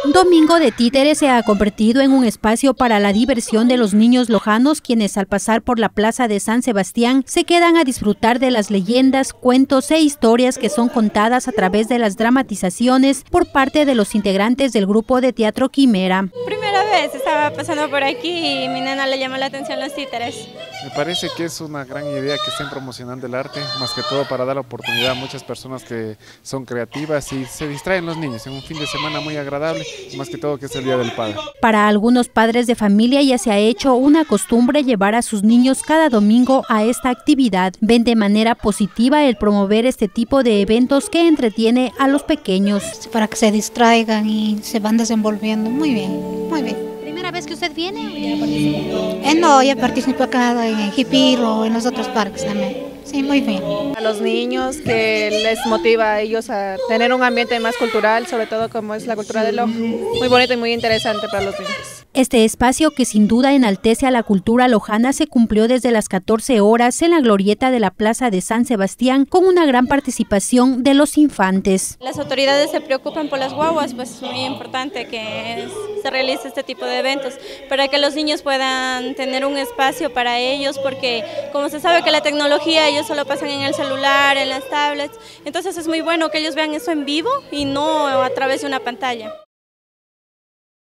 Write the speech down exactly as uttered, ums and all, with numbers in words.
Domingo de Títeres se ha convertido en un espacio para la diversión de los niños lojanos, quienes al pasar por la plaza de San Sebastián se quedan a disfrutar de las leyendas, cuentos e historias que son contadas a través de las dramatizaciones por parte de los integrantes del grupo de teatro Quimera. Primera vez estaba pasando por aquí y mi nena le llamó la atención los títeres. Me parece que es una gran idea que estén promocionando el arte, más que todo para dar la oportunidad a muchas personas que son creativas y se distraen los niños en un fin de semana muy agradable, más que todo que es el Día del Padre. Para algunos padres de familia ya se ha hecho una costumbre llevar a sus niños cada domingo a esta actividad. Ven de manera positiva el promover este tipo de eventos que entretiene a los pequeños. Para que se distraigan y se van desenvolviendo. Muy bien, muy bien. ¿Primera vez que usted viene? Eh, no, ya participo acá en Jipiro, en los otros parques también. Sí, muy bien. A los niños que les motiva a ellos a tener un ambiente más cultural, sobre todo como es la cultura del ojo. Muy bonito y muy interesante para los niños. Este espacio, que sin duda enaltece a la cultura lojana, se cumplió desde las catorce horas en la glorieta de la Plaza de San Sebastián con una gran participación de los infantes. Las autoridades se preocupan por las guaguas, pues es muy importante que se realice este tipo de eventos para que los niños puedan tener un espacio para ellos, porque como se sabe que la tecnología ellos solo pasan en el celular, en las tablets, entonces es muy bueno que ellos vean eso en vivo y no a través de una pantalla.